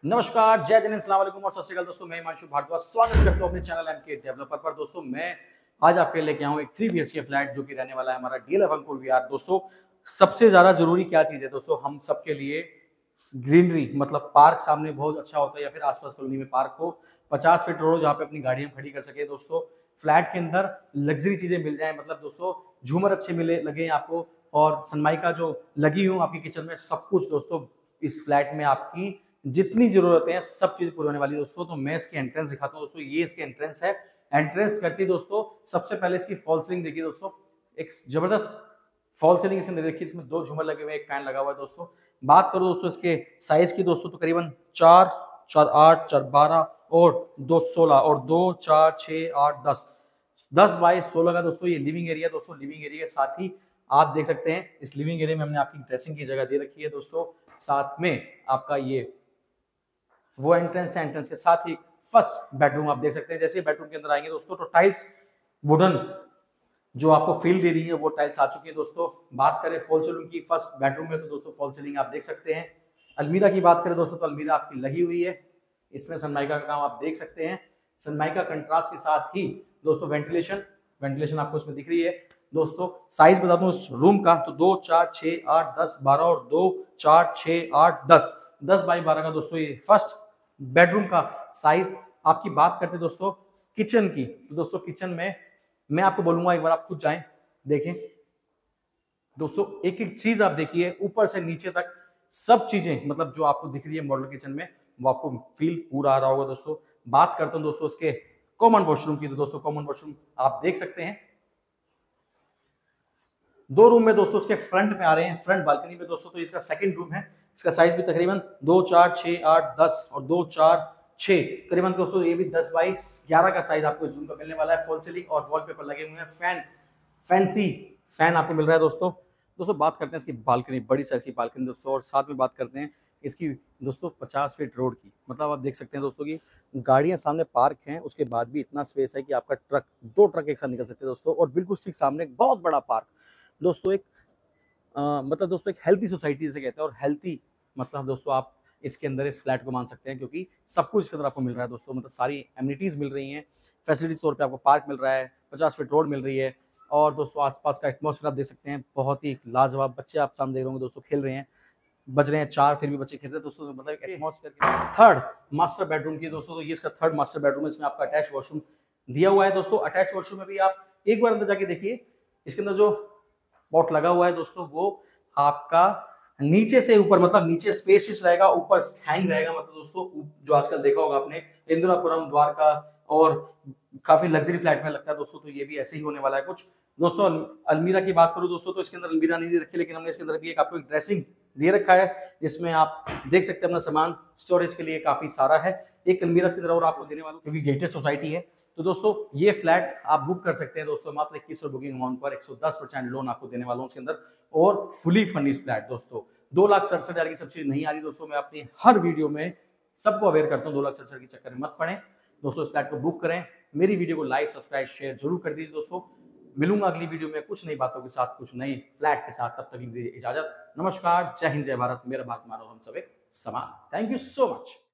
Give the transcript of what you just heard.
नमस्कार, जय जन, अस्सलाम वालेकुम और सत श्री अकाल दोस्तों। मैं हिमांशु भारद्वाज स्वागत करता हूं अपने चैनल एमके डेवलपर पर। दोस्तों मैं आज आपके लेके आऊं एक 3 BHK फ्लैट जो कि रहने वाला है हमारा DLF अंकुर विहार। दोस्तों सबसे ज्यादा जरूरी क्या चीज है दोस्तों, हम सबके लिए ग्रीनरी, मतलब पार्क सामने बहुत अच्छा होता है या फिर आसपास कॉलोनी में पार्क हो, 50 फीट रोड जहाँ पे अपनी गाड़ियां खड़ी कर सके। दोस्तों फ्लैट के अंदर लग्जरी चीजें मिल जाए, मतलब दोस्तों झूमर अच्छे मिले लगे आपको, और सनमाइका जो लगी हूँ आपकी किचन में, सब कुछ दोस्तों इस फ्लैट में आपकी जितनी जरूरतें हैं सब चीज पूरी होने वाली है दोस्तों। तो मैं इसकी एंट्रेंस दिखाता हूँ दोस्तों। ये इसकी एंट्रेंस है। एंट्रेंस करती दोस्तों सबसे पहले इसकी फॉल सीलिंग देखिए दोस्तों, एक जबरदस्त फॉल सीलिंग इसके अंदर देखिए। इसमें 2 झूमर लगे हुए हैं, एक फैन लगा हुआ है दोस्तों। बात करो दोस्तों इसके साइज की दोस्तों, तो करीबन 4 4 8 4 12 और 2 16 और 2 4 6 8 10 बाई 16 का दोस्तों ये लिविंग एरिया। दोस्तों लिविंग एरिया के साथ ही आप देख सकते हैं इस लिविंग एरिया में हमने आपकी ड्रेसिंग की जगह दे रखी है दोस्तों। साथ में आपका ये वो एंट्रेंस है, एंट्रेंस के साथ ही फर्स्ट बेडरूम आप देख सकते हैं। जैसे बेडरूम के अंदर आएंगे दोस्तों तो टाइल्स वुडन जो आपको फील दे रही है वो टाइल्स आ चुकी है दोस्तों। बात करें फॉल सीलिंग की फर्स्ट बेडरूम में, तो दोस्तों फॉल सीलिंग आप देख सकते हैं। अलमीरा की बात करें दोस्तों तो अलमीरा आपकी लगी हुई है, इसमें सनमाइका का काम आप देख सकते हैं। सनमाइका कंट्रास्ट के साथ ही दोस्तों वेंटिलेशन आपको इसमें दिख रही है दोस्तों। साइज बता दूं इस रूम का, तो 2 4 6 8 10 12 और 2 4 6 8 10 बाई 12 का दोस्तों ये फर्स्ट बेडरूम का साइज। आपकी बात करते हैं दोस्तों किचन की, तो दोस्तों किचन में मैं आपको बोलूंगा एक बार आप खुद जाएं देखें दोस्तों, एक एक चीज आप देखिए ऊपर से नीचे तक सब चीजें, मतलब जो आपको दिख रही है मॉडल किचन में वो आपको फील पूरा आ रहा होगा दोस्तों। बात करता हूं दोस्तों उसके कॉमन वॉशरूम की, तो दोस्तों कॉमन वॉशरूम आप देख सकते हैं 2 रूम में दोस्तों उसके फ्रंट में आ रहे हैं, फ्रंट बालकनी में दोस्तों। तो इसका सेकंड रूम है, इसका साइज भी तकरीबन 2 4 6 8 10 और 2 4 6 करीबन दोस्तों ये भी 10 बाई 11 का साइज आपको इस रूम का मिलने वाला है। फॉल सीलिंग और वॉलपेपर लगे हुए हैं, फैंसी फैन आपको मिल रहा है दोस्तों। दोस्तों बात करते हैं इसकी बालकनी, बड़ी साइज की बालकनी दोस्तों, और साथ में बात करते हैं इसकी दोस्तों 50 फीट रोड की। मतलब आप देख सकते हैं दोस्तों की गाड़ियां सामने पार्क हैं, उसके बाद भी इतना स्पेस है कि आपका ट्रक 2 ट्रक एक साथ निकल सकते हैं दोस्तों। और बिल्कुल ठीक सामने एक बहुत बड़ा पार्क दोस्तों। एक मतलब दोस्तों एक हेल्थी सोसाइटी से कहते हैं, और हेल्थी मतलब दोस्तों आप इसके अंदर इस फ्लैट को मान सकते हैं, क्योंकि सब कुछ इसके अंदर आपको मिल रहा है दोस्तों। मतलब सारी एमिनिटीज़ मिल रही हैं, फैसिलिटीज तौर पे आपको पार्क मिल रहा है, 50 फीट रोड मिल रही है, और दोस्तों आसपास का एटमॉस्फेयर आप देख सकते हैं बहुत ही लाजवाब। बच्चे आप सामने देख रहे होंगे दोस्तों खेल रहे हैं, बज रहे हैं 4 फिर भी बच्चे खेल रहे हैं दोस्तों। मतलब एटमॉस्फेयर के थर्ड मास्टर बेडरूम की दोस्तों, तो ये इसका थर्ड मास्टर बेडरूम है। इसमें आपका अटैच वॉशरूम दिया हुआ है दोस्तों। अटैच वॉशरूम में भी आप एक बार अंदर जाके देखिए, इसके अंदर जो पॉट लगा हुआ है दोस्तों वो आपका नीचे से ऊपर, मतलब नीचे स्पेसियस रहेगा, ऊपर हैंग रहेगा। मतलब दोस्तों जो आजकल देखा होगा आपने इंदिरापुरम, द्वारका और काफी लग्जरी फ्लैट में लगता है दोस्तों, तो ये भी ऐसे ही होने वाला है कुछ दोस्तों। अलमीरा की बात करूं दोस्तों तो इसके अंदर अलमीरा नहीं दे रखी, लेकिन हमने इसके अंदर भी एक आपको एक ड्रेसिंग दे रखा है, जिसमें आप देख सकते हैं अपना सामान स्टोरेज के लिए काफी सारा है। एक अलमीरा इसकी तरह और आपको देने वाला, क्योंकि गेटेड सोसाइटी है। तो दोस्तों ये फ्लैट आप बुक कर सकते हैं दोस्तों, मात्र 2100 बुकिंग अमाउंट पर 110% लोन आपको देने वाला हूं उसके अंदर, और फुली फर्निश्ड फ्लैट दोस्तों। 2,67,000 की सब्सिडी नहीं आ रही दोस्तों। मैं अपनी हर वीडियो में सबको अवेयर करता हूँ, 2,67,000 के चक्कर में मत पड़े दोस्तों। इस फ्लैट को बुक करें, मेरी वीडियो को लाइक सब्सक्राइब शेयर जरूर कर दीजिए दोस्तों। मिलूंगा अगली वीडियो में कुछ नई बातों के साथ, कुछ नई फ्लैट के साथ। तब तक दीजिए इजाजत। नमस्कार, जय हिंद, जय भारत। मेरा भारत मानो हम सब एक समान। Thank you so much.